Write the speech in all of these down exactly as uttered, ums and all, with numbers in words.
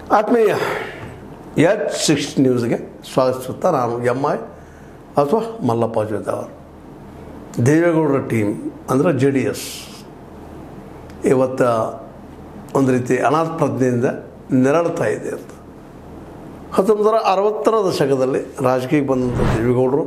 ಆತ್ಮೀಯ H six ನ್ಯೂಸ್ಗೆ ಸ್ವಾಗತಿಸುತ್ತಾ ನಾನು ಎಮ್ ಐ ಅಥವಾ ಮಲ್ಲಪ್ಪ ಜೋತಾವರ್. ದೇವೇಗೌಡರ ಟೀಮ್ ಅಂದರೆ ಜೆ ಡಿ ಎಸ್ ಇವತ್ತು ಒಂದು ರೀತಿ ಅನಾಥ ಪ್ರಜ್ಞೆಯಿಂದ ನೆರಳ್ತಾ ಇದೆ ಅಂತ. ಹತ್ತೊಂಬತ್ತು ನೂರ ಅರವತ್ತರ ದಶಕದಲ್ಲಿ ರಾಜಕೀಯಕ್ಕೆ ಬಂದಂಥ ದೇವೇಗೌಡರು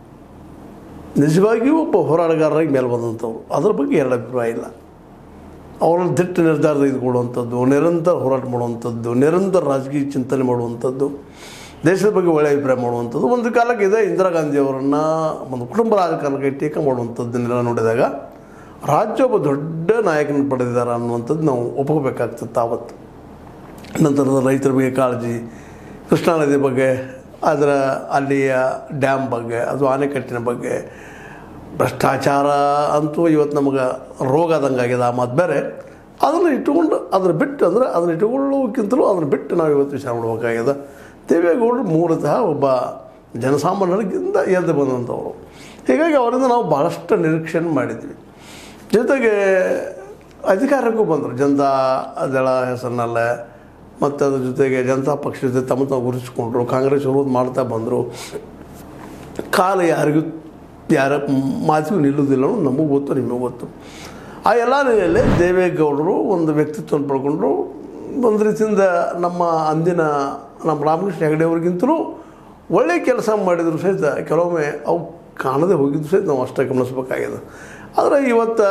ನಿಜವಾಗಿಯೂ ಒಬ್ಬ ಹೋರಾಟಗಾರರಾಗಿ ಮೇಲೆ ಬಂದಂಥವ್ರು. ಅದರ ಬಗ್ಗೆ ಎರಡು ಅಭಿಪ್ರಾಯ ಇಲ್ಲ. ಅವರನ್ನು ದಿಟ್ಟ ನಿರ್ಧಾರ ತೆಗೆದುಕೊಳ್ಳುವಂಥದ್ದು, ನಿರಂತರ ಹೋರಾಟ ಮಾಡುವಂಥದ್ದು, ನಿರಂತರ ರಾಜಕೀಯ ಚಿಂತನೆ ಮಾಡುವಂಥದ್ದು, ದೇಶದ ಬಗ್ಗೆ ಒಳ್ಳೆಯ ಅಭಿಪ್ರಾಯ ಮಾಡುವಂಥದ್ದು. ಒಂದು ಕಾಲಕ್ಕೆ ಇದೆ ಇಂದಿರಾ ಗಾಂಧಿಯವರನ್ನು ಒಂದು ಕುಟುಂಬ ರಾಜಕಾರಣಕ್ಕೆ ಟೀಕೆ ಮಾಡುವಂಥದ್ದನ್ನೆಲ್ಲ ನೋಡಿದಾಗ ರಾಜ್ಯ ಒಬ್ಬ ದೊಡ್ಡ ನಾಯಕನ ಪಡೆದಿದ್ದಾರೆ ಅನ್ನುವಂಥದ್ದು ನಾವು ಒಪ್ಕೋಬೇಕಾಗ್ತಿತ್ತು ಆವತ್ತು. ನಂತರದ ರೈತರ ಬಗ್ಗೆ ಕಾಳಜಿ, ಕೃಷ್ಣಾ ನದಿ ಬಗ್ಗೆ, ಅದರ ಅಲ್ಲಿಯ ಡ್ಯಾಮ್ ಬಗ್ಗೆ, ಅದು ಆಣೆಕಟ್ಟಿನ ಬಗ್ಗೆ, ಭ್ರಷ್ಟಾಚಾರ ಅಂತೂ ಇವತ್ತು ನಮಗೆ ರೋಗ ಆದಂಗೆ ಆಗಿದೆ. ಆ ಮಾತು ಬೇರೆ. ಅದನ್ನು ಇಟ್ಟುಕೊಂಡು ಅದನ್ನು ಬಿಟ್ಟು ಅಂದರೆ ಅದನ್ನು ಇಟ್ಟುಕೊಳ್ಳೋಕ್ಕಿಂತಲೂ ಅದನ್ನು ಬಿಟ್ಟು ನಾವು ಇವತ್ತು ವಿಚಾರ ಮಾಡಬೇಕಾಗಿದೆ. ದೇವೇಗೌಡರು ಮೂಲತಃ ಒಬ್ಬ ಜನಸಾಮಾನ್ಯರಿಗಿಂತ ಎದ್ದು ಬಂದಂಥವರು. ಹೀಗಾಗಿ ಅವರಿಂದ ನಾವು ಭಾಳಷ್ಟು ನಿರೀಕ್ಷಣೆ ಮಾಡಿದ್ವಿ. ಜೊತೆಗೆ ಅಧಿಕಾರಕ್ಕೂ ಬಂದರು ಜನತಾ ದಳ ಹೆಸರಿನಲ್ಲೇ. ಮತ್ತು ಅದ್ರ ಜೊತೆಗೆ ಜನತಾ ಪಕ್ಷ ಜೊತೆ ತಮ್ಮ ತಾವು ಗುರುತಿಸ್ಕೊಂಡ್ರು. ಕಾಂಗ್ರೆಸ್ ವಿರೋಧ ಮಾಡ್ತಾ ಬಂದರು. ಕಾಲ ಯಾರಿಗೂ ಯಾರ ಮಾತಿಗೂ ನಿಲ್ಲುವುದಿಲ್ಲ ಅನ್ನೋದು ನಮಗೂ ಗೊತ್ತು, ನಿಮಗೂ ಗೊತ್ತು. ಆ ಎಲ್ಲ ನೆಲೆಯಲ್ಲಿ ದೇವೇಗೌಡರು ಒಂದು ವ್ಯಕ್ತಿತ್ವವನ್ನು ಪಡ್ಕೊಂಡ್ರು. ಒಂದು ರೀತಿಯಿಂದ ನಮ್ಮ ಅಂದಿನ ನಮ್ಮ ರಾಮಕೃಷ್ಣ ಹೆಗಡೆಯವ್ರಿಗಿಂತಲೂ ಒಳ್ಳೆಯ ಕೆಲಸ ಮಾಡಿದ್ರು ಸಹಿತ ಕೆಲವೊಮ್ಮೆ ಅವು ಕಾಣದೇ ಹೋಗಿದ್ದು ಸಹಿತ ನಾವು ಅಷ್ಟೇ ಗಮನಿಸಬೇಕಾಗಿದೆ. ಆದರೆ ಇವತ್ತು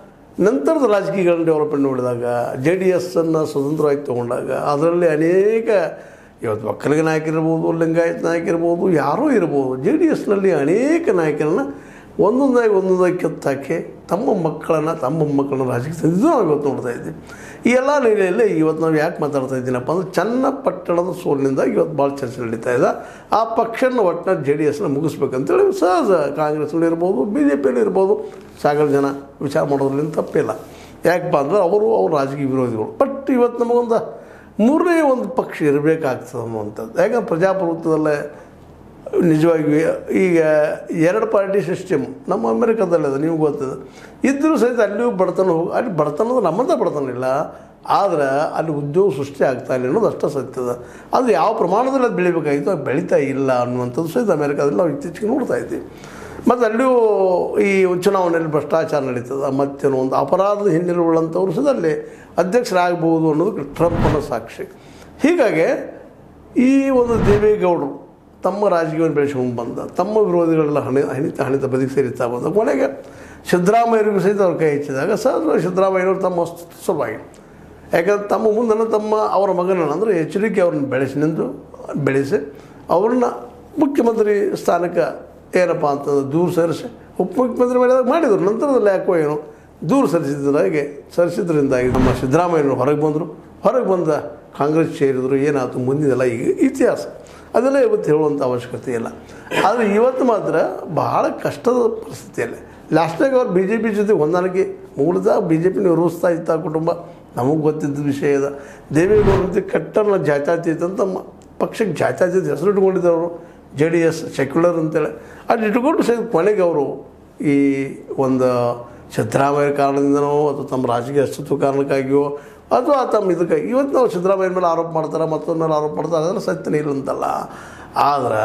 ನಂತರದ ರಾಜಕೀಯಗಳನ್ನ ಡೆವಲಪ್ಮೆಂಟ್ ನೋಡಿದಾಗ, ಜೆ ಡಿ ಎಸ್ಸನ್ನು ಸ್ವತಂತ್ರವಾಗಿ ತೊಗೊಂಡಾಗ ಅದರಲ್ಲಿ ಅನೇಕ ಇವತ್ತು ಒಕ್ಕಲಿಗ ನಾಯಕರಿರ್ಬೋದು, ಲಿಂಗಾಯತ ನಾಯಕರಿರ್ಬೋದು, ಯಾರೂ ಇರ್ಬೋದು, ಜೆ ಡಿ ಎಸ್ನಲ್ಲಿ ಅನೇಕ ನಾಯಕರನ್ನು ಒಂದೊಂದಾಗಿ ಒಂದೊಂದಾಗಿ ಕಿತ್ತಾಕಿ ತಮ್ಮ ಮಕ್ಕಳನ್ನು ತಮ್ಮ ಮಕ್ಕಳನ್ನ ರಾಜಕೀಯ ತಂದಿದ್ದು ನಾವು ಇವತ್ತು ನೋಡ್ತಾ ಇದ್ದೀವಿ. ಈ ಎಲ್ಲ ನೆಲೆಯಲ್ಲಿ ಇವತ್ತು ನಾವು ಯಾಕೆ ಮಾತಾಡ್ತಾ ಇದ್ದೀನಪ್ಪ ಅಂದರೆ ಚನ್ನಪಟ್ಟಣದ ಸೋಲಿನಿಂದ ಇವತ್ತು ಭಾಳ ಚರ್ಚೆ ನಡೀತಾ ಇದೆ. ಆ ಪಕ್ಷನ ಒಟ್ಟಿನ ಜೆ ಡಿ ಎಸ್ನ ಮುಗಿಸ್ಬೇಕಂತೇಳಿ ಸಹಜ ಕಾಂಗ್ರೆಸ್ನಲ್ಲಿ ಇರ್ಬೋದು, ಬಿ ಜೆ ಪಿಯಲ್ಲಿ ಇರ್ಬೋದು, ಸಾಕಷ್ಟು ಜನ ವಿಚಾರ ಮಾಡೋದ್ರಿಂದ ತಪ್ಪಿಲ್ಲ. ಯಾಕಪ್ಪ ಅಂದರೆ ಅವರು ಅವ್ರ ರಾಜಕೀಯ ವಿರೋಧಿಗಳು. ಬಟ್ ಇವತ್ತು ನಮಗೊಂದು ಮೂರನೇ ಒಂದು ಪಕ್ಷ ಇರಬೇಕಾಗ್ತದೆ ಅನ್ನುವಂಥದ್ದು. ಯಾಕಂದ್ರೆ ಪ್ರಜಾಪ್ರಭುತ್ವದಲ್ಲೇ ನಿಜವಾಗಿ ಈಗ ಎರಡು ಪಾರ್ಟಿ ಸಿಸ್ಟಮ್ ನಮ್ಮ ಅಮೆರಿಕದಲ್ಲಿ ಅದು ನೀವು ಗೊತ್ತದೆ. ಇದ್ದರೂ ಸಹಿತ ಅಲ್ಲಿಯೂ ಬಡತನ ಹೋಗಿ ಅಲ್ಲಿ ಬಡತನದ ನಮ್ಮಂಥ ಬಡತನ ಇಲ್ಲ, ಆದರೆ ಅಲ್ಲಿ ಉದ್ಯೋಗ ಸೃಷ್ಟಿ ಆಗ್ತಾ ಇಲ್ಲ ಅನ್ನೋದು ಅಷ್ಟೇ ಸತ್ಯದ. ಅದು ಯಾವ ಪ್ರಮಾಣದಲ್ಲಿ ಅದು ಬೆಳಿಬೇಕಾಗಿತ್ತು ಅದು ಬೆಳೀತಾ ಇಲ್ಲ ಅನ್ನುವಂಥದ್ದು ಸಹಿತ ಅಮೆರಿಕದಲ್ಲಿ ನಾವು ಇತ್ತೀಚೆಗೆ ನೋಡ್ತಾ ಇದ್ದೀವಿ. ಮತ್ತು ಅಲ್ಲಿಯೂ ಈ ಚುನಾವಣೆಯಲ್ಲಿ ಭ್ರಷ್ಟಾಚಾರ ನಡೀತದೆ, ಮತ್ತೇನೋ ಒಂದು ಅಪರಾಧದ ಹಿನ್ನೆಲೆ ಉಳ್ಳಂಥವ್ರು ಸಹಿತ ಅಲ್ಲಿ ಅಧ್ಯಕ್ಷರಾಗಬಹುದು ಅನ್ನೋದು ಟ್ರಂಪನ ಸಾಕ್ಷಿ. ಹೀಗಾಗಿ ಈ ಒಂದು ದೇವೇಗೌಡರು ತಮ್ಮ ರಾಜಕೀಯವನ್ನು ಬೆಳೆಸ್ಕೊಂಡು ಬಂದ, ತಮ್ಮ ವಿರೋಧಿಗಳೆಲ್ಲ ಹಣಿ ಹಣಿತ ಹಣಿತ ಬದಿಗೆ ಸೇರಿಸ್ತಾ ಬಂದ. ಕೊನೆಗೆ ಸಿದ್ದರಾಮಯ್ಯರಿಗೂ ಸಹಿತ ಅವ್ರ ಕೈ ಹೆಚ್ಚಿದಾಗ ಸಹಜ ಸಿದ್ದರಾಮಯ್ಯವರು ತಮ್ಮ ಸಲುವಾಗಿ, ಯಾಕಂದ್ರೆ ತಮ್ಮ ಮುಂದನ್ನು ತಮ್ಮ ಅವರ ಮಗನನ್ನು ಅಂದರೆ ಎಚ್ ಡಿ ಕೆ ಅವ್ರನ್ನ ಬೆಳೆಸಿ ನಿಂತು ಬೆಳೆಸಿ ಅವ್ರನ್ನ ಮುಖ್ಯಮಂತ್ರಿ ಸ್ಥಾನಕ್ಕೆ ಏನಪ್ಪ ಅಂತಂದ್ರೆ ದೂರ ಸರಿಸಿ ಉಪಮುಖ್ಯಮಂತ್ರಿ ಮಾಡಿದಾಗ ಮಾಡಿದರು. ನಂತರದಲ್ಲಿ ಯಾಕೋ ಏನೋ ದೂರ ಸರಿಸಿದ್ರಾಗೆ ಸರಿಸಿದ್ರಿಂದಾಗಿ ನಮ್ಮ ಸಿದ್ದರಾಮಯ್ಯರು ಹೊರಗೆ ಬಂದರು. ಹೊರಗೆ ಬಂದ ಕಾಂಗ್ರೆಸ್ ಸೇರಿದರು. ಏನಾಯ್ತು ಮುಂದಿನೆಲ್ಲ ಈಗ ಇತಿಹಾಸ ಅದೆಲ್ಲ ಇವತ್ತು ಹೇಳುವಂಥ ಅವಶ್ಯಕತೆ ಇಲ್ಲ. ಆದರೆ ಇವತ್ತು ಮಾತ್ರ ಬಹಳ ಕಷ್ಟದ ಪರಿಸ್ಥಿತಿಯಲ್ಲಿ ಲಾಸ್ಟಾಗಿ ಅವ್ರು ಬಿ ಜೆ ಪಿ ಜೊತೆ ಹೊಂದಾಣಿಕೆ ಮೂಲತಃ ಬಿ ಜೆ ಪಿ ನಿರ್ವಹಿಸ್ತಾ ಇತ್ತು ಆ ಕುಟುಂಬ. ನಮಗೆ ಗೊತ್ತಿದ್ದ ವಿಷಯ ಇದೆ. ದೇವೇಗೌಡರ ಜೊತೆ ಕಟ್ಟರ್ನ ಜಾತ್ಯಾತೀತ ಅಂತ ನಮ್ಮ ಪಕ್ಷಕ್ಕೆ ಜಾತ್ಯಾತೀತ ಹೆಸರು ಇಟ್ಕೊಂಡಿದ್ದವರು ಜೆ ಡಿ ಎಸ್ ಸೆಕ್ಯುಲರ್ ಅಂತೇಳಿ. ಅದು ಇಟ್ಕೊಂಡು ಸಹ ಕೊನೆಗೆ ಅವರು ಈ ಒಂದು ಸಿದ್ದರಾಮಯ್ಯ ಕಾರಣದಿಂದನೋ ಅಥವಾ ತಮ್ಮ ರಾಜಕೀಯ ಅಸ್ತಿತ್ವ ಕಾರಣಕ್ಕಾಗಿಯೋ ಅಥವಾ ತಮ್ಮ ಇದಕ್ಕಾಗಿ ಇವತ್ತು ನಾವು ಸಿದ್ದರಾಮಯ್ಯ ಮೇಲೆ ಆರೋಪ ಮಾಡ್ತಾರೆ, ಮತ್ತೊಂದು ಮೇಲೆ ಆರೋಪ ಮಾಡ್ತಾರೆ, ಅದೆಲ್ಲ ಸತ್ಯನೇ ಇಲ್ಲ ಅಂತಲ್ಲ. ಆದ್ರೆ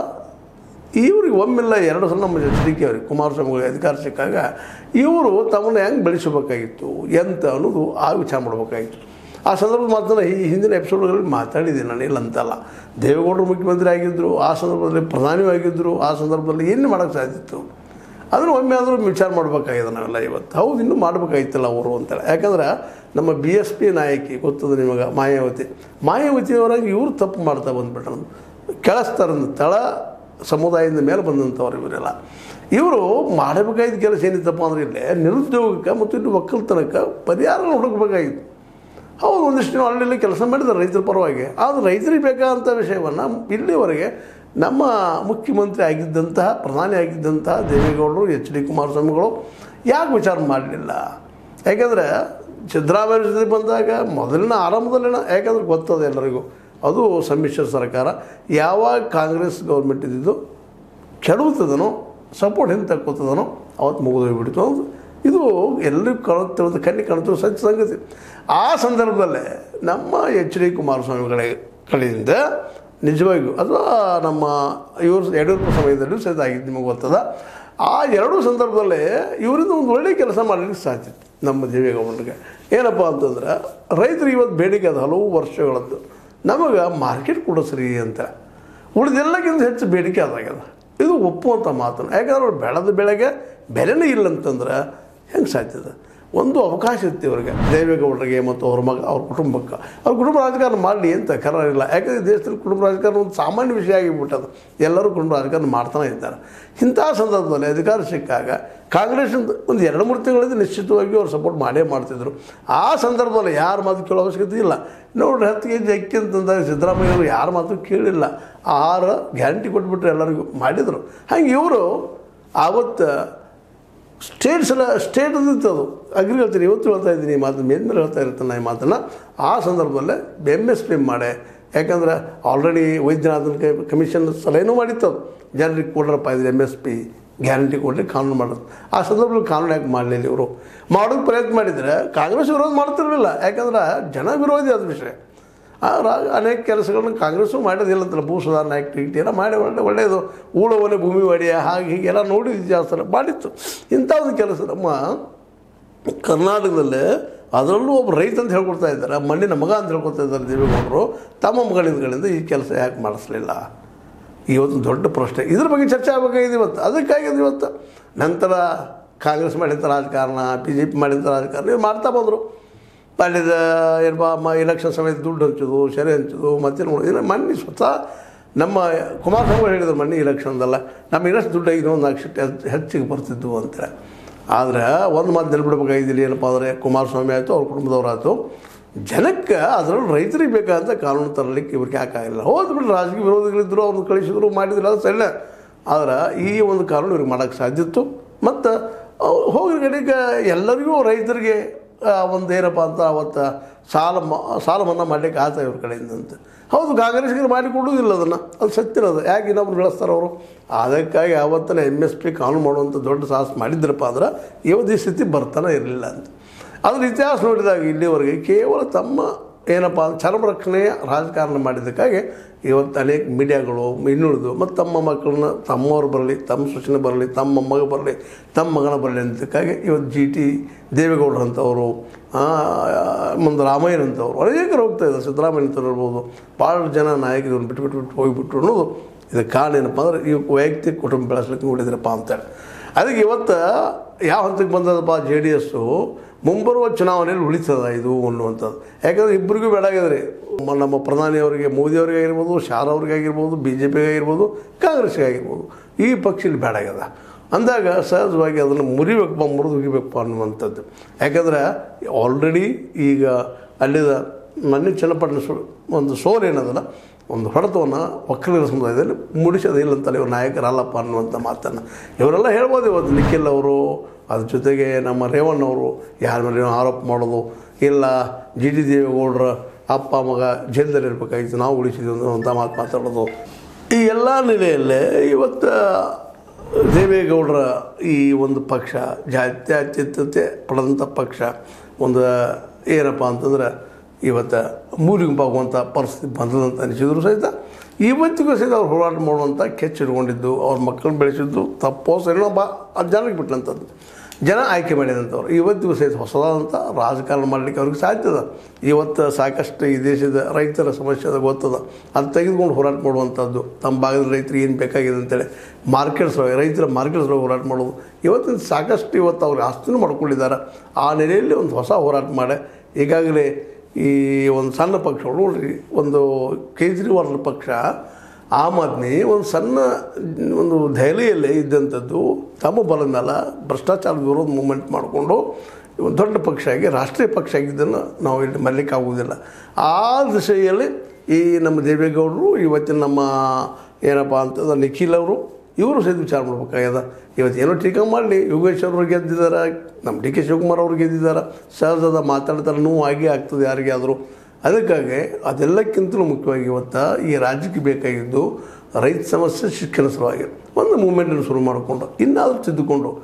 ಇವ್ರಿಗೆ ಒಮ್ಮೆಲ್ಲ ಎರಡು ಸಲ ನಮ್ಮ ಎಚ್ ಡಿ ಕೆ ಅವ್ರಿಗೆ ಕುಮಾರಸ್ವಾಮಿಗಳಿಗೆ ಅಧಿಕಾರ ಸಿಕ್ಕಾಗ ಇವರು ತಮ್ಮನ್ನು ಹೆಂಗೆ ಬೆಳೆಸಬೇಕಾಗಿತ್ತು ಎಂತ ಅನ್ನೋದು ಆ ವಿಚಾರ ಮಾಡಬೇಕಾಗಿತ್ತು. ಆ ಸಂದರ್ಭದ ಮಾತನ್ನು ಈ ಹಿಂದಿನ ಎಪಿಸೋಡ್ಗಳಲ್ಲಿ ಮಾತಾಡಿದ್ದೀನಿ ನಾನು, ಇಲ್ಲ ಅಂತಲ್ಲ. ದೇವೇಗೌಡರು ಮುಖ್ಯಮಂತ್ರಿ ಆಗಿದ್ದರು, ಆ ಸಂದರ್ಭದಲ್ಲಿ ಪ್ರಧಾನಿಯೂ ಆಗಿದ್ದರು. ಆ ಸಂದರ್ಭದಲ್ಲಿ ಏನು ಮಾಡೋಕ್ಕೆ ಸಾಧ್ಯತ್ತು ಅದನ್ನು ಒಮ್ಮೆ ಆದರೂ ವಿಚಾರ ಮಾಡಬೇಕಾಗಿದೆ ನಾವೆಲ್ಲ ಇವತ್ತು. ಹೌದು, ಇನ್ನೂ ಮಾಡಬೇಕಾಗಿತ್ತಲ್ಲ ಅವರು ಅಂತೇಳಿ. ಯಾಕಂದ್ರೆ ನಮ್ಮ ಬಿ ಎಸ್ ಪಿ ನಾಯಕಿ ಗೊತ್ತದ ನಿಮಗೆ, ಮಾಯಾವತಿ ಮಾಯಾವತಿಯವರಾಗಿ ಇವರು ತಪ್ಪು ಮಾಡ್ತಾ ಬಂದುಬಿಟ್ರು. ಕೆಳಸ್ತರದ ತಳ ಸಮುದಾಯದ ಮೇಲೆ ಬಂದಂಥವ್ರು ಇವರೆಲ್ಲ. ಇವರು ಮಾಡಬೇಕಾಗಿದ್ದ ಕೆಲಸ ಏನಿತ್ತಪ್ಪ ಅಂದ್ರೆ ಇಲ್ಲೇ ನಿರುದ್ಯೋಗಕ್ಕೆ ಮತ್ತು ಇನ್ನು ಒಕ್ಕಲ್ತನಕ್ಕೆ ಪರಿಹಾರ ಹುಡುಕಬೇಕಾಗಿತ್ತು. ಹೌದು, ಒಂದಿಷ್ಟು ಅಲ್ಲಿ ಕೆಲಸ ಮಾಡಿದ್ದಾರೆ ರೈತರ ಪರವಾಗಿ. ಆದರೆ ರೈತರಿಗೆ ಬೇಕಾದಂಥ ವಿಷಯವನ್ನು ಇಲ್ಲಿವರೆಗೆ ನಮ್ಮ ಮುಖ್ಯಮಂತ್ರಿ ಆಗಿದ್ದಂತಹ ಪ್ರಧಾನಿ ಆಗಿದ್ದಂತಹ ದೇವೇಗೌಡರು, ಎಚ್ ಡಿ ಕುಮಾರಸ್ವಾಮಿಗಳು ಯಾಕೆ ವಿಚಾರ ಮಾಡಲಿಲ್ಲ? ಯಾಕೆಂದರೆ ಸಿದ್ದರಾಮಯ್ಯ ಜೊತೆ ಬಂದಾಗ ಮೊದಲಿನ ಆರಂಭದಲ್ಲಿನ, ಯಾಕಂದ್ರೆ ಗೊತ್ತದ ಎಲ್ಲರಿಗೂ ಅದು ಸಮ್ಮಿಶ್ರ ಸರ್ಕಾರ. ಯಾವಾಗ ಕಾಂಗ್ರೆಸ್ ಗೌರ್ಮೆಂಟ್ ಇದ್ದಿದ್ದು ಕೆಡುತ್ತದನೋ ಸಪೋರ್ಟ್ ಹಿಂದೆ ತಕ್ಕೋತದನೋ ಅವತ್ತು ಮುಗಿದೋಗ್ಬಿಡ್ತು. ಇದು ಎಲ್ಲರಿಗೂ ಕಾಣುತ್ತಿರೋದು, ಕಣ್ಣಿಗೆ ಕಾಣುತ್ತಿರೋ ಸತ್ಯ ಸಂಗತಿ. ಆ ಸಂದರ್ಭದಲ್ಲೇ ನಮ್ಮ ಎಚ್ ಡಿ ಕುಮಾರಸ್ವಾಮಿಗಳ ಕಡೆಯಿಂದ ನಿಜವಾಗಿಯೂ ಅಥವಾ ನಮ್ಮ ಇವರು ಯಡಿಯೂರಪ್ಪ ಸಮಯದಲ್ಲೂ ಸಹಿತ ಆಗಿದ್ದು ನಿಮಗೆ ಗೊತ್ತದ. ಆ ಎರಡೂ ಸಂದರ್ಭದಲ್ಲೇ ಇವರಿಂದ ಒಂದು ಒಳ್ಳೆಯ ಕೆಲಸ ಮಾಡಲಿಕ್ಕೆ ಸಾಧ್ಯತೆ ನಮ್ಮ ದೇವೇಗೌಡರಿಗೆ. ಏನಪ್ಪ ಅಂತಂದ್ರೆ ರೈತರು ಇವತ್ತು ಬೇಡಿಕೆ ಅದು ಹಲವು ವರ್ಷಗಳದ್ದು, ನಮಗೆ ಮಾರ್ಕೆಟ್ ಕೊಡಿಸ್ರಿ ಅಂತ. ಉಳಿದೆಲ್ಲಕ್ಕಿಂತ ಹೆಚ್ಚು ಬೇಡಿಕೆ ಅದಾಗ್ಯದ. ಇದು ಒಪ್ಪುವಂಥ ಮಾತನ್ನು. ಯಾಕಂದ್ರೆ ಅವ್ರು ಬೆಳೆದ ಬೆಳೆಗೆ ಬೆಲೆನೇ ಇಲ್ಲ ಅಂತಂದ್ರೆ ಹೆಂಗೆ ಸಾಧ್ಯದ? ಒಂದು ಅವಕಾಶ ಇತ್ತು ಇವರಿಗೆ, ದೇವೇಗೌಡರಿಗೆ ಮತ್ತು ಅವ್ರ ಮಗ ಅವ್ರ ಕುಟುಂಬಕ್ಕೆ. ಅವ್ರ ಕುಟುಂಬ ರಾಜಕಾರಣ ಮಾಡಲಿ ಅಂತ ಕರಾರಿಲ್ಲ. ಯಾಕಂದರೆ ದೇಶದಲ್ಲಿ ಕುಟುಂಬ ರಾಜಕಾರಣ ಒಂದು ಸಾಮಾನ್ಯ ವಿಷಯ ಆಗಿಬಿಟ್ಟದು. ಎಲ್ಲರೂ ಕುಟುಂಬ ರಾಜಕಾರಣ ಮಾಡ್ತಾನೆ ಇದ್ದಾರೆ. ಇಂಥ ಸಂದರ್ಭದಲ್ಲಿ ಅಧಿಕಾರ ಸಿಕ್ಕಾಗ ಕಾಂಗ್ರೆಸ್ ಒಂದು ಎರಡು ಮೂರು ತಿಂಗಳಿಂದ ನಿಶ್ಚಿತವಾಗಿ ಅವ್ರು ಸಪೋರ್ಟ್ ಮಾಡೇ ಮಾಡ್ತಿದ್ರು. ಆ ಸಂದರ್ಭದಲ್ಲಿ ಯಾರ ಮಾತು ಕೇಳೋ ಅವಶ್ಯಕತೆ ಇಲ್ಲ. ನೋಡ್ರಿ, ಹತ್ತು ಕೆ ಜಿ ಅಕ್ಕಿ ಅಂತಂದಾಗ ಸಿದ್ದರಾಮಯ್ಯವರು ಯಾರ ಮಾತು ಕೇಳಿಲ್ಲ. ಆಹಾರ ಗ್ಯಾರಂಟಿ ಕೊಟ್ಬಿಟ್ರೆ ಎಲ್ಲರಿಗೂ ಮಾಡಿದರು. ಹಾಗೆ ಇವರು ಆವತ್ತು ಸ್ಟೇಟ್ಸ್ ಎಲ್ಲ ಸ್ಟೇಟ್ ಅಂದಿತ್ತು, ಅದು ಅಗ್ರಿಕಲ್ಚರ್. ಇವತ್ತು ಹೇಳ್ತಾ ಇದ್ದೀನಿ ಈ ಮಾತು, ಮೇಲ್ಮೇಲೆ ಹೇಳ್ತಾ ಇರ್ತಾನೆ ಈ ಮಾತನ್ನು. ಆ ಸಂದರ್ಭದಲ್ಲೇ ಎಮ್ ಎಸ್ ಪಿ ಮಾಡೆ. ಯಾಕಂದ್ರೆ ಆಲ್ರೆಡಿ ವೈದ್ಯನಾಥನ ಕಮಿಷನ್ ಸಲಹೆನೂ ಮಾಡಿತ್ತು, ಅದು ಜನರಿಗೆ ಕೊಡ್ರಪ್ಪ ಇದು ಎಮ್ ಎಸ್ ಪಿ ಗ್ಯಾರಂಟಿ ಕೊಡಲಿ, ಕಾನೂನು ಮಾಡೋದು. ಆ ಸಂದರ್ಭದಲ್ಲಿ ಕಾನೂನು ಯಾಕೆ ಮಾಡಲಿಲ್ಲ? ಇವರು ಮಾಡೋಕ್ಕೆ ಪ್ರಯತ್ನ ಮಾಡಿದರೆ ಕಾಂಗ್ರೆಸ್ ವಿರೋಧ ಮಾಡ್ತಿರಲಿಲ್ಲ. ಯಾಕಂದ್ರೆ ಜನ ವಿರೋಧಿ ಅದು ವಿಷಯ. ಅನೇಕ ಕೆಲಸಗಳನ್ನ ಕಾಂಗ್ರೆಸ್ಸು ಮಾಡೋದಿಲ್ಲ ಅಂತಲ್ಲ, ಭೂ ಸುಧಾರಣೆ ಆ್ಯಕ್ಟಿವಿಟಿ ಎಲ್ಲ ಮಾಡಿ ಒಳ್ಳೆ ಒಳ್ಳೆಯದು, ಊಳವನೆ ಭೂಮಿ ಒಡೆಯ ಹಾಗೆ ಹೀಗೆಲ್ಲ ನೋಡಿ ಇತಿಹಾಸ ಮಾಡಿತ್ತು. ಇಂಥ ಒಂದು ಕೆಲಸ ನಮ್ಮ ಕರ್ನಾಟಕದಲ್ಲೇ, ಅದರಲ್ಲೂ ಒಬ್ಬ ರೈತ ಅಂತ ಹೇಳ್ಕೊಡ್ತಾ ಇದ್ದಾರೆ, ಮಣ್ಣಿನ ಮಗ ಅಂತ ಹೇಳ್ಕೊಡ್ತಾ ಇದ್ದಾರೆ ದೇವೇಗೌಡರು. ತಮ್ಮ ಮಗಳಿಂದಗಳಿಂದ ಈ ಕೆಲಸ ಯಾಕೆ ಮಾಡಿಸ್ಲಿಲ್ಲ? ಇವತ್ತು ದೊಡ್ಡ ಪ್ರಶ್ನೆ. ಇದ್ರ ಬಗ್ಗೆ ಚರ್ಚೆ ಆಗಬೇಕಾಗಿದೆ ಇವತ್ತು. ಅದಕ್ಕಾಗಿದೆ ಇವತ್ತು. ನಂತರ ಕಾಂಗ್ರೆಸ್ ಮಾಡಿದ ರಾಜಕಾರಣ, ಬಿ ಜೆ ಪಿ ಮಾಡಿದ ರಾಜಕಾರಣ ಇವ್ರು ಮಾಡ್ತಾ ಬಂದರು. ಮಾಡಿದ ಏನಪ್ಪ ಮ ಎಲೆಕ್ಷನ್ ಸಮಯದ ದುಡ್ಡು ಹಂಚೋದು, ಸೆರೆ ಹಂಚೋದು, ಮತ್ತೇನು ಮಾಡೋದು. ಮೊನ್ನೆ ಸ್ವತಃ ನಮ್ಮ ಕುಮಾರಸ್ವಾಮಿ ಹೇಳಿದ್ರು ಮೊನ್ನೆ ಎಲೆಕ್ಷನ್ದಲ್ಲ, ನಮಗೆ ಇನ್ನಷ್ಟು ದುಡ್ಡು ಆಗಿದ್ದು ಒಂದು ನಾಲ್ಕು ಸೀಟ್ ಹೆಚ್ಚಿಗೆ ಬರ್ತಿದ್ವು ಅಂತ. ಆದರೆ ಒಂದು ಮಾತು ನೆನ್ಬಿಡ್ಬೇಕಾಗಿದ್ದಿಲ್ಲ, ಏನಪ್ಪ ಅಂದರೆ ಕುಮಾರಸ್ವಾಮಿ ಆಯಿತು, ಅವ್ರ ಕುಟುಂಬದವರಾಯಿತು, ಜನಕ್ಕೆ ಅದರಲ್ಲಿ ರೈತರಿಗೆ ಬೇಕಾದಂಥ ಕಾನೂನು ತರಲಿಕ್ಕೆ ಇವ್ರಿಗೆ ಯಾಕಾಗಿಲ್ಲ. ಹೋದ್ ಬಿಟ್ಟು ರಾಜಕೀಯ ವಿರೋಧಿಗಳಿದ್ದರು, ಅವ್ರನ್ನ ಕಳಿಸಿದ್ರು, ಮಾಡಿದ್ರು, ಅದು ಸಣ್ಣ. ಆದರೆ ಈ ಒಂದು ಕಾನೂನು ಇವ್ರಿಗೆ ಮಾಡೋಕ್ಕೆ ಸಾಧ್ಯ ಇತ್ತು. ಮತ್ತು ಹೋಗಿದ ಕಡೆಗೆ ಎಲ್ಲರಿಗೂ ರೈತರಿಗೆ ಒಂದು ಏನಪ್ಪ ಅಂತ ಅವತ್ತು ಸಾಲ ಮ ಸಾಲ ಮನ್ನಾ ಮಾಡಲಿಕ್ಕೆ ಆತ ಇವ್ರ ಕಡೆಯಿಂದ ಅಂತ. ಹೌದು, ಕಾಂಗ್ರೆಸ್ಗೆ ಮಾಡಿ ಕೊಡುವುದಿಲ್ಲ ಅದನ್ನು, ಅದು ಸತ್ತಿರೋದು. ಯಾಕೆ ಇನ್ನೊಬ್ರು ಬೆಳೆಸ್ತಾರೆ ಅವರು? ಅದಕ್ಕಾಗಿ ಆವತ್ತನೇ ಎಮ್ ಎಸ್ ಪಿ ಕಾನೂನು ಮಾಡುವಂಥ ದೊಡ್ಡ ಸಾಹಸ ಮಾಡಿದ್ರಪ್ಪ ಅಂದ್ರೆ ಇವತ್ತು ಈ ಸ್ಥಿತಿ ಬರ್ತಾನೆ ಇರಲಿಲ್ಲ ಅಂತ. ಅದ್ರ ಇತಿಹಾಸ ನೋಡಿದಾಗ ಇಲ್ಲಿವರೆಗೆ ಕೇವಲ ತಮ್ಮ ಏನಪ್ಪ ಚರ್ಮ ರಕ್ಷಣೆಯ ರಾಜಕಾರಣ ಮಾಡಿದ್ದಕ್ಕಾಗಿ ಇವತ್ತು ಅನೇಕ ಮೀಡಿಯಾಗಳು ಇನ್ನುಳಿದು ಮತ್ತು ತಮ್ಮ ಮಕ್ಕಳನ್ನ ತಮ್ಮವ್ರು ಬರಲಿ, ತಮ್ಮ ಸೂಚನೆ ಬರಲಿ, ತಮ್ಮ ಮೊಮ್ಮಗ ಬರಲಿ, ತಮ್ಮ ಮಗನ ಬರಲಿ ಅಂತಕ್ಕಾಗಿ ಇವತ್ತು ಜಿ ಟಿ ದೇವೇಗೌಡರಂಥವರು, ಮುಂದೆ ರಾಮಯ್ಯನಂಥವ್ರು ಅನೇಕರು ಹೋಗ್ತಾ ಇದ್ದಾರೆ. ಸಿದ್ದರಾಮಯ್ಯ ಅಂತ ಇರ್ಬೋದು, ಭಾಳ ಜನ ನಾಯಕರು ಬಿಟ್ಟು ಬಿಟ್ಟು ಬಿಟ್ಟು ಹೋಗಿಬಿಟ್ರು ಅನ್ನೋದು ಇದಕ್ಕೆ ಕಾರಣ ಏನಪ್ಪ ಅಂದ್ರೆ ಈ ವೈಯಕ್ತಿಕ ಕುಟುಂಬ ಬೆಳೆಸ್ಲಿಕ್ಕೆ ನೋಡಿದ್ರಪ್ಪ ಅಂತೇಳಿ. ಅದಕ್ಕೆ ಇವತ್ತು ಯಾವ ಹಂತಕ್ಕೆ ಬಂದದಪ್ಪ, ಜೆ ಡಿ ಎಸ್ಸು ಮುಂಬರುವ ಚುನಾವಣೆಯಲ್ಲಿ ಉಳಿತದ ಇದು ಅನ್ನುವಂಥದ್ದು. ಯಾಕಂದರೆ ಇಬ್ಬರಿಗೂ ಬೇಡಾಗಿದ್ರಿ, ನಮ್ಮ ಪ್ರಧಾನಿಯವರಿಗೆ, ಮೋದಿಯವರಿಗೆ ಆಗಿರ್ಬೋದು, ಶಾ ಅವ್ರಿಗೆ ಆಗಿರ್ಬೋದು, ಬಿ ಜೆ ಪಿಗೆ ಆಗಿರ್ಬೋದು, ಕಾಂಗ್ರೆಸ್ಗೆ ಆಗಿರ್ಬೋದು, ಈ ಪಕ್ಷದಲ್ಲಿ ಬೇಡಾಗ್ಯದ ಅಂದಾಗ ಸಹಜವಾಗಿ ಅದನ್ನು ಮುರಿಬೇಕಪ್ಪ, ಮುರಿದು ಹೋಗಿಬೇಕಪ್ಪ ಅನ್ನುವಂಥದ್ದು. ಯಾಕಂದ್ರೆ ಆಲ್ರೆಡಿ ಈಗ ಅಲ್ಲಿದ ಮೊನ್ನೆ ಚನ್ನಪಟ್ಟಣ ಸೋ ಒಂದು ಸೋಲು ಏನದಲ್ಲ, ಒಂದು ಹೊಡೆತವನ್ನು ಒಕ್ಕಲಿಗರ ಸಮುದಾಯದಲ್ಲಿ ಮುಡಿಸೋದೇ ಇಲ್ಲ ಅಂತಲ್ಲ ಇವರು ನಾಯಕರಲ್ಲಪ್ಪ ಅನ್ನುವಂಥ ಮಾತನ್ನು ಇವರೆಲ್ಲ ಹೇಳ್ಬೋದು. ಇವತ್ತು ನಿಖಿಲ್ ಅವರು, ಅದ್ರ ಜೊತೆಗೆ ನಮ್ಮ ರೇವಣ್ಣವರು ಯಾರ ಮೇಲೆ ಆರೋಪ ಮಾಡೋದು, ಇಲ್ಲ ಜಿ ಟಿ ದೇವೇಗೌಡರ ಅಪ್ಪ ಮಗ ಜೈಲದಲ್ಲಿ ಇರಬೇಕಾಗಿತ್ತು, ನಾವು ಉಳಿಸಿದ್ವಿ ಅಂತ ಮಾತು ಮಾತಾಡೋದು. ಈ ಎಲ್ಲ ನೆಲೆಯಲ್ಲೇ ಇವತ್ತು ದೇವೇಗೌಡರ ಈ ಒಂದು ಪಕ್ಷ ಜಾತ್ಯತೀತತೆ ಪಡೆದಂಥ ಪಕ್ಷ ಒಂದು ಏನಪ್ಪ ಅಂತಂದ್ರೆ ಇವತ್ತು ಮೂಲಿಗುಂಪಾಗುವಂಥ ಪರಿಸ್ಥಿತಿ ಬಂದದಂತ ಅನಿಸಿದ್ರು ಸಹಿತ ಇವತ್ತಿಗೂ ಸಹಿತ ಅವ್ರು ಹೋರಾಟ ಮಾಡುವಂಥ ಕೆಚ್ಚಿಡ್ಕೊಂಡಿದ್ದು, ಅವ್ರ ಮಕ್ಕಳು ಬೆಳೆಸಿದ್ದು ತಪ್ಪೋ ಸರಿನೋ ಬಾ ಅದು ಜನರಿಗೆ ಬಿಟ್ಟಂಥದ್ದು, ಜನ ಆಯ್ಕೆ ಮಾಡಿದಂಥವ್ರು ಇವತ್ತಿಗೂ ಸಹಿತ ಹೊಸದಾದಂಥ ರಾಜಕಾರಣ ಮಾಡಲಿಕ್ಕೆ ಅವ್ರಿಗೆ ಸಾಧ್ಯದ. ಇವತ್ತು ಸಾಕಷ್ಟು ಈ ದೇಶದ ರೈತರ ಸಮಸ್ಯೆ ಅದು ಗೊತ್ತದ, ಅದು ತೆಗೆದುಕೊಂಡು ಹೋರಾಟ ಮಾಡುವಂಥದ್ದು. ತಮ್ಮ ಭಾಗದ ರೈತರಿಗೆ ಏನು ಬೇಕಾಗಿದೆ ಅಂತೇಳಿ ಮಾರ್ಕೆಟ್ಸ್ ರೈತರ ಮಾರ್ಕೆಟ್ಸ್ ಹೋರಾಟ ಮಾಡೋದು ಇವತ್ತಿನ ಸಾಕಷ್ಟು ಇವತ್ತು ಅವ್ರಿಗೆ ಆಸ್ತಿನೂ ಮಾಡ್ಕೊಂಡಿದ್ದಾರೆ. ಆ ನೆಲೆಯಲ್ಲಿ ಒಂದು ಹೊಸ ಹೋರಾಟ ಮಾಡಿ ಈಗಾಗಲೇ ಈ ಒಂದು ಸಣ್ಣ ಪಕ್ಷಗಳು ನೋಡ್ರಿ, ಒಂದು ಕೇಜ್ರಿವಾಲ್ ಪಕ್ಷ, ಆಮ್ ಆದ್ಮಿ ಒಂದು ಸಣ್ಣ ಒಂದು ದೆಹಲಿಯಲ್ಲೇ ಇದ್ದಂಥದ್ದು ತಮ್ಮ ಬಲದ ಮೇಲೆ ಭ್ರಷ್ಟಾಚಾರದ ವಿರೋಧ ಮೂವ್ಮೆಂಟ್ ಮಾಡಿಕೊಂಡು ಒಂದು ದೊಡ್ಡ ಪಕ್ಷ ಆಗಿ ರಾಷ್ಟ್ರೀಯ ಪಕ್ಷ ಆಗಿದ್ದನ್ನು ನಾವು ಇಲ್ಲಿ ಮರಲಿಕ್ಕೆ ಆಗುವುದಿಲ್ಲ. ಆ ದಿಶೆಯಲ್ಲಿ ಈ ನಮ್ಮ ದೇವೇಗೌಡರು ಇವತ್ತಿನ ನಮ್ಮ ಏನಪ್ಪ ಅಂತಂದ್ರೆ ನಿಖಿಲ್ ಅವರು ಇವರು ಸಹಿತ ವಿಚಾರ ಮಾಡ್ಬೇಕಾಗ್ಯದ. ಇವತ್ತು ಏನೋ ಟೀಕಾ ಮಾಡಲಿ, ಯೋಗೇಶ್ ಅವರು ಗೆದ್ದಿದ್ದಾರೆ, ನಮ್ಮ ಡಿ ಕೆ ಶಿವಕುಮಾರ್ ಅವರು ಗೆದ್ದಿದ್ದಾರೆ, ಸಹಜದ ಮಾತಾಡ್ತಾರೆ, ನೋವು ಆಗೇ ಆಗ್ತದೆ ಯಾರಿಗೆ ಆದರೂ. ಅದಕ್ಕಾಗಿ ಅದೆಲ್ಲಕ್ಕಿಂತಲೂ ಮುಖ್ಯವಾಗಿ ಇವತ್ತು ಈ ರಾಜ್ಯಕ್ಕೆ ಬೇಕಾಗಿದ್ದು ರೈತ ಸಮಸ್ಯೆ ಶಿಕ್ಷಣ ಸಲುವಾಗಿ ಒಂದು ಮೂವ್ಮೆಂಟನ್ನು ಶುರು ಮಾಡಿಕೊಂಡು ಇನ್ನಾದರೂ ತಿದ್ದುಕೊಂಡು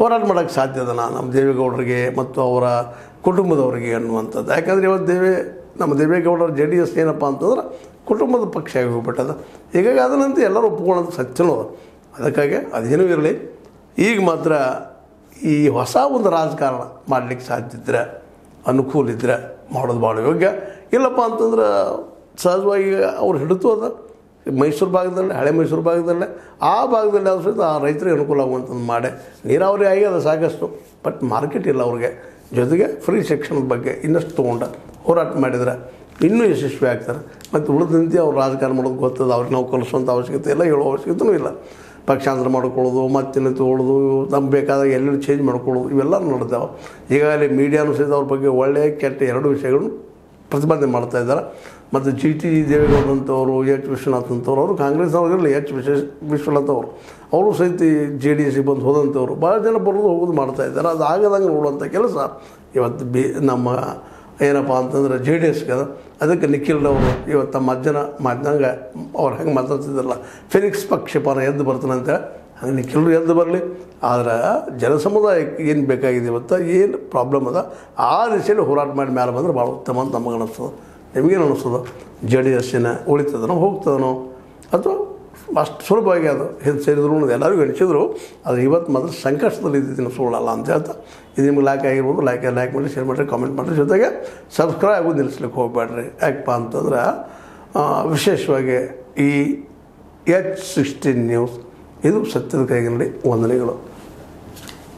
ಹೋರಾಟ ಮಾಡೋಕ್ಕೆ ಸಾಧ್ಯದನ ನಮ್ಮ ದೇವೇಗೌಡರಿಗೆ ಮತ್ತು ಅವರ ಕುಟುಂಬದವರಿಗೆ ಅನ್ನುವಂಥದ್ದು. ಯಾಕಂದರೆ ಇವತ್ತು ದೇವೇ ನಮ್ಮ ದೇವೇಗೌಡರ ಜೆ ಡಿ ಎಸ್ ಏನಪ್ಪ ಅಂತಂದ್ರೆ ಕುಟುಂಬದ ಪಕ್ಷ ಆಗಿ ಹೋಗ್ಬಿಟ್ಟದ. ಹೀಗಾಗಿ ಅದನ್ನಂತೂ ಎಲ್ಲರೂ ಒಪ್ಕೊಳ್ಳೋದು ಸತ್ಯನೂ ಅದ. ಅದಕ್ಕಾಗಿ ಅದೇನೂ ಇರಲಿ, ಈಗ ಮಾತ್ರ ಈ ಹೊಸ ಒಂದು ರಾಜಕಾರಣ ಮಾಡಲಿಕ್ಕೆ ಸಾಧ್ಯ ಇದ್ದರೆ, ಅನುಕೂಲ ಇದ್ದರೆ ಮಾಡೋದು ಭಾಳ ಯೋಗ್ಯ. ಇಲ್ಲಪ್ಪ ಅಂತಂದ್ರೆ ಸಹಜವಾಗಿ ಅವ್ರು ಹಿಡಿತು ಅದ ಮೈಸೂರು ಭಾಗದಲ್ಲೇ, ಹಳೆ ಮೈಸೂರು ಭಾಗದಲ್ಲೇ, ಆ ಭಾಗದಲ್ಲಿ ಆದರೂ ಸಹಿತ ಆ ರೈತರಿಗೆ ಅನುಕೂಲ ಆಗುವಂಥದ್ದು ಮಾಡಿ ನೀರಾವರಿ ಆಗಿ ಅದು ಸಾಕಷ್ಟು, ಬಟ್ ಮಾರ್ಕೆಟ್ ಇಲ್ಲ ಅವ್ರಿಗೆ. ಜೊತೆಗೆ ಫ್ರೀ ಶಿಕ್ಷಣದ ಬಗ್ಗೆ ಇನ್ನಷ್ಟು ತೊಗೊಂಡು ಹೋರಾಟ ಮಾಡಿದರೆ ಇನ್ನೂ ಯಶಸ್ವಿ ಆಗ್ತಾರೆ. ಮತ್ತು ಉಳಿದಂತೆ ಅವ್ರು ರಾಜಕಾರಣ ಮಾಡೋದು ಗೊತ್ತದ, ಅವ್ರಿಗೆ ನಾವು ಕಲಿಸುವಂಥ ಅವಶ್ಯಕತೆ ಇಲ್ಲ, ಹೇಳೋ ಅವಶ್ಯಕತೆಯೂ ಇಲ್ಲ. ಪಕ್ಷಾಂತರ ಮಾಡ್ಕೊಳ್ಳೋದು, ಮತ್ತಿನ್ನು ತೊಗೊಳ್ಳೋದು, ನಮ್ಗೆ ಬೇಕಾದಾಗ ಎಲ್ಲೆಲ್ಲಿ ಚೇಂಜ್ ಮಾಡ್ಕೊಳ್ಳೋದು ಇವೆಲ್ಲ ನೋಡ್ತೇವೆ. ಈಗಾಗಲೇ ಮೀಡಿಯಾನು ಸಹಿತ ಅವ್ರ ಬಗ್ಗೆ ಒಳ್ಳೆಯ ಕೆಟ್ಟ ಎರಡು ವಿಷಯಗಳನ್ನು ಪ್ರತಿಪಾದನೆ ಮಾಡ್ತಾಯಿದ್ದಾರೆ. ಮತ್ತು ಜಿ ಟಿ ದೇವೇಗೌಡರಂಥವರು, ಎಚ್ ವಿಶ್ವನಾಥ್ ಅಂತವ್ರು, ಅವರು ಕಾಂಗ್ರೆಸ್ನವ್ರಿಗಿರಲಿ, ಎಚ್ ವಿಶ್ವ ವಿಶ್ವನಾಥ್ ಅವರು ಅವರು ಸಹಿತ ಜೆ ಡಿ ಎಸ್ಗೆ ಬಂದು ಹೋದಂಥವ್ರು ಭಾಳ ಜನ ಬರೋದು ಹೋಗೋದು ಮಾಡ್ತಾಯಿದ್ದಾರೆ. ಅದು ಆಗದಂಗೆ ನೋಡುವಂಥ ಕೆಲಸ ಇವತ್ತು ಬಿ ನಮ್ಮ ಏನಪ್ಪ ಅಂತಂದ್ರೆ ಜೆ ಡಿ ಎಸ್ಗೆ ಅದ. ಅದಕ್ಕೆ ನಿಖಿಲ್ರವರು ಇವತ್ತು ತಮ್ಮ ಅಜ್ಜನ ಮಾತಿನಂಗೆ ಅವ್ರು ಹೆಂಗೆ ಮಾತಾಡ್ತಿದ್ರಲ್ಲ, ಫಿನಿಕ್ಸ್ ಪಕ್ಷಪಾತ ಎದ್ದು ಬರ್ತಾನಂತೆ, ಹಂಗೆ ನಿಖಿಲ್ರು ಎದ್ದು ಬರಲಿ. ಆದರೆ ಜನಸಮುದಾಯಕ್ಕೆ ಏನು ಬೇಕಾಗಿದೆ ಇವತ್ತು, ಏನು ಪ್ರಾಬ್ಲಮ್ ಅದ ಆ ದಿಶೆಯಲ್ಲಿ ಹೋರಾಟ ಮಾಡಿ ಮೇಲೆ ಬಂದರೆ ಭಾಳ ಉತ್ತಮ ಅಂತ ನಮಗೆ ಅನ್ನಿಸ್ತದೆ. ನಿಮಗೇನು ಅನ್ನಿಸ್ತದೆ? ಜೆ ಡಿ ಎಸ್ಸಿನ ಉಳಿತದನೋ ಹೋಗ್ತದನೋ ಅಥವಾ ಅಷ್ಟು ಸುಲಭವಾಗಿ ಅದು ಹಿಂದೆ ಸೇರಿದ್ರು ಎಲ್ಲರಿಗೂ ಎಣಿಸಿದ್ರು. ಆದರೆ ಇವತ್ತು ಮಾತ್ರ ಸಂಕಷ್ಟದಲ್ಲಿ ಇದ್ದಿದ್ದೀನಿ ಸುಳ್ಳಲ್ಲ ಅಂತ ಹೇಳ್ತಾ, ಇದು ನಿಮ್ಗೆ ಲೈಕ್ ಆಗಿರ್ಬೋದು. ಲೈಕ್ ಲೈಕ್ ಮಾಡಿ, ಶೇರ್ ಮಾಡಿರಿ, ಕಾಮೆಂಟ್ ಮಾಡಿರಿ. ಜೊತೆಗೆ ಸಬ್ಸ್ಕ್ರೈಬ್ ಆಗೋದು ನಿಲ್ಲಿಸ್ಲಿಕ್ಕೆ ಹೋಗಬೇಡ್ರಿ. ಯಾಕಪ್ಪ ಅಂತಂದ್ರೆ ವಿಶೇಷವಾಗಿ ಈ ಎಚ್ ಸಿಕ್ಸ್ಟೀನ್ ನ್ಯೂಸ್ ಇದು ಸತ್ಯದ ಕೈಗಿನಲ್ಲಿ ವಂದನೆಗಳು.